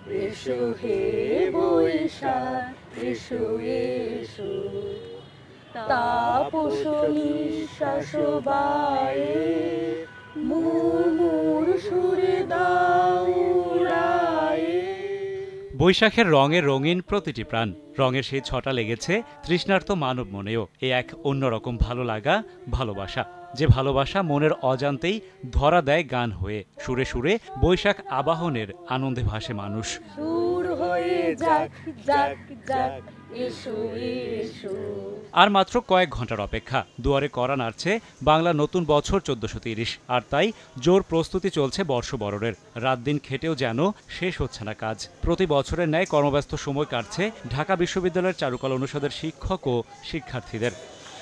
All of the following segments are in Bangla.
এসো হে বৈশাখ এসো এসো, তাপস নিঃশ্বাস বায়ে মুমুর সুরে দাও উড়ায়ে। বৈশাখের রঙে রঙিন প্রতিটি প্রাণ, রঙের সেই ছটা লেগেছে তৃষ্ণার্ত মানব মনেও। এ এক অন্যরকম ভালো লাগা, ভালোবাসা, যে ভালোবাসা মনের অজান্তেই ধরা দেয় গান হয়ে। সুরে সুরে বৈশাখ আবাহনের আনন্দে ভাসে মানুষ। সুর হয়ে যাক যাক যাক এসো এসো। আর মাত্র কয়েক ঘন্টার অপেক্ষা, দুয়ারে কড়া নাড়ছে বাংলা নতুন বছর 1430। আর তাই জোর প্রস্তুতি চলছে বর্ষবরণের। রাত দিন খেটেও যেন শেষ হচ্ছে না কাজ। প্রতি বছরের ন্যায় কর্মব্যস্ত সময় কাটছে ঢাকা বিশ্ববিদ্যালয়ের চারুকলা অনুষদের শিক্ষক ও শিক্ষার্থীদের।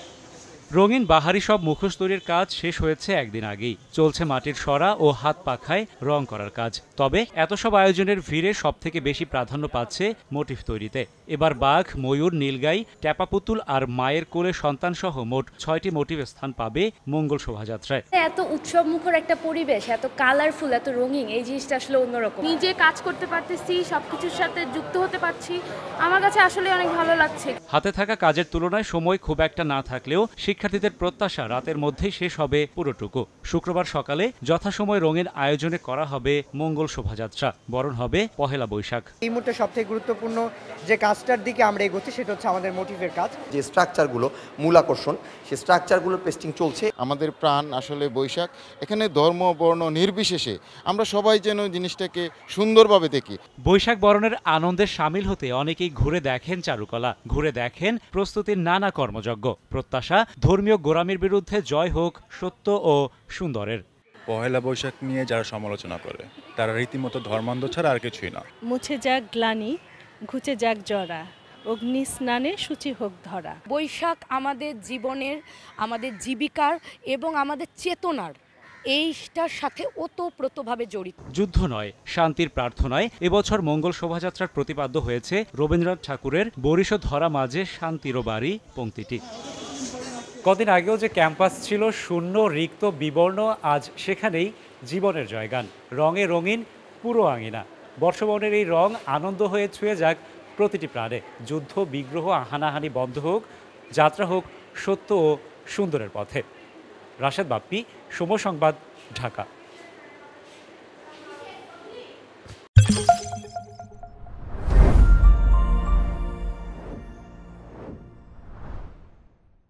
রঙিন বাহারি সব মুখোশ তৈরির কাজ শেষ হয়েছে একদিন আগেই। চলছে মাটির সরা ও হাত পাখায় রং করার কাজ। তবে এত সব আয়োজনের ভিড়ে সবথেকে বেশি প্রাধান্য পাচ্ছে মোটিফ তৈরিতে। এবার বাঘ, ময়ূর, নীলগাই, ট্যাপা পুতুল আর মায়ের কোলে সন্তান সহ মোট 6টি মোটিভ স্থান পাবে মঙ্গল শোভাযাত্রায়। এত উৎসব মুখর একটা পরিবেশ, এত কালারফুল, এত রঙিন, এই জিনিসটা আসলে অন্যরকম। নিজে কাজ করতে পারতেছি, সবকিছুর সাথে যুক্ত হতে পারছি, আমার কাছে আসলে অনেক ভালো লাগছে। হাতে থাকা কাজের তুলনায় সময় খুব একটা না থাকলেও শিক্ষার্থীদের প্রত্যাশা রাতের মধ্যেই শেষ হবে পুরোটুকু। শুক্রবার সকালে যথাসময় রঙের আয়োজনে করা হবে মঙ্গল শোভাযাত্রা, বরণ হবে পহেলা বৈশাখ। এই মুহূর্তে সবথেকে গুরুত্বপূর্ণ যে কাজটার দিকে আমরা এগোচ্ছি সেটা হচ্ছে আমাদের মোটিভের কাজ। যে স্ট্রাকচারগুলো মূল আকর্ষণ, সেই স্ট্রাকচারগুলোর পেস্টিং চলছে। আমাদের প্রাণ আসলে বৈশাখ, এখানে ধর্ম বর্ণ নির্বিশেষে আমরা সবাই যেন জিনিসটাকে সুন্দরভাবে দেখি। বৈশাখ বরণের আনন্দে সামিল হতে অনেকেই ঘুরে দেখেন চারুকলা, ঘুরে দেখেন প্রস্তুতির নানা কর্মযজ্ঞ। প্রত্যাশা ধর্মীয় গোঁড়ামির বিরুদ্ধে জয় হোক সত্য ও সুন্দরের। পহেলা বৈশাখ নিয়ে যারা সমালোচনা করে তারা রীতিমতো ধর্মান্ধ ছাড়া আর কিছুই না। মুছে যাক গ্লানি, ঘুচে যাক জরা, অগ্নি স্নানে সূচি হোক ধরা। বৈশাখ আমাদের জীবনের, আমাদের জীবিকার এবং আমাদের চেতনার এইটার সাথে ওতপ্রোতভাবে জড়িত। যুদ্ধ নয়, শান্তির প্রার্থনায় এবছর মঙ্গল শোভাযাত্রার প্রতিপাদ্য হয়েছে রবীন্দ্রনাথ ঠাকুরের বরিশ ধরা মাঝে শান্তির বাড়ি পংক্তিটি। কদিন আগেও যে ক্যাম্পাস ছিল শূন্য, রিক্ত, বিবর্ণ, আজ সেখানেই জীবনের জয়গান। রঙে রঙিন পুরো আঙিনা। বর্ষবরণের এই রং আনন্দ হয়ে ছুঁয়ে যাক প্রতিটি প্রাণে। যুদ্ধ, বিগ্রহ, হানাহানি বন্ধ হোক, যাত্রা হোক সত্য ও সুন্দরের পথে। রাশেদ বাপ্পি, সময় সংবাদ, ঢাকা।